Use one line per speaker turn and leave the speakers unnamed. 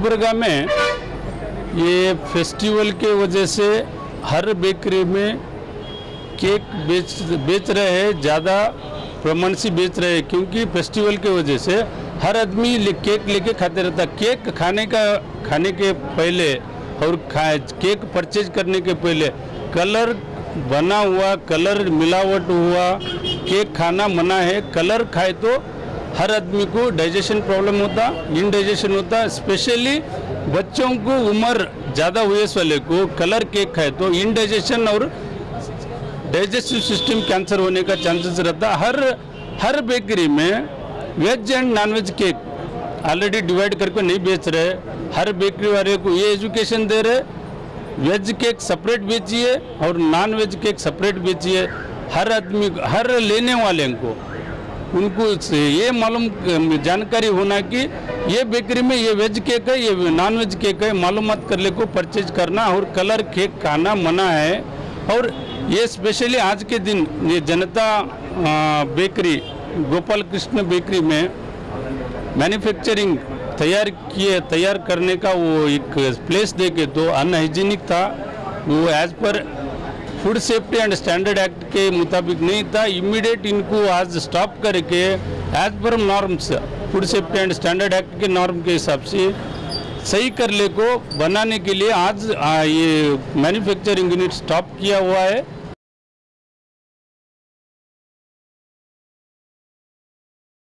गुलबर्गा में ये फेस्टिवल के वजह से हर बेकरी में केक बेच रहे हैं, ज़्यादा प्रमाण से बेच रहे हैं, क्योंकि फेस्टिवल के वजह से हर आदमी केक लेके खाते रहता। केक खाने के पहले और केक परचेज करने के पहले कलर बना हुआ, कलर मिलावट हुआ केक खाना मना है। कलर खाए तो हर आदमी को डाइजेशन प्रॉब्लम होता, इनडाइजेशन होता। स्पेशली बच्चों को, उम्र ज़्यादा वयस वाले को कलर केक खाए तो इनडाइजेशन और डाइजेस्टिव सिस्टम कैंसर होने का चांसेस रहता। हर बेकरी में veg and non veg cake already divide करके नहीं बेच रहे। हर बेकरी वाले को ये एजुकेशन दे रहे, वेज केक सेपरेट बेचिए और नॉन वेज केक सेपरेट बेचिए। हर आदमी, हर लेने वाले को उनको ये मालूम जानकारी होना कि ये बेकरी में ये वेज केक है, ये नॉन वेज केक है, मालूमात कर ले को परचेज करना। और कलर केक खाना मना है। और ये स्पेशली आज के दिन ये जनता बेकरी, गोपाल कृष्ण बेकरी में मैन्युफैक्चरिंग तैयार करने का वो एक प्लेस देके तो अनहाइजीनिक था। वो एज पर food safety and standard act के मुताबिक नहीं था। इमीडिएट इनको आज स्टॉप करके एज पर norms, food safety and standard act के नॉर्म के हिसाब से सही कर ले को बनाने के लिए आज ये मैन्युफैक्चरिंग यूनिट स्टॉप किया हुआ है।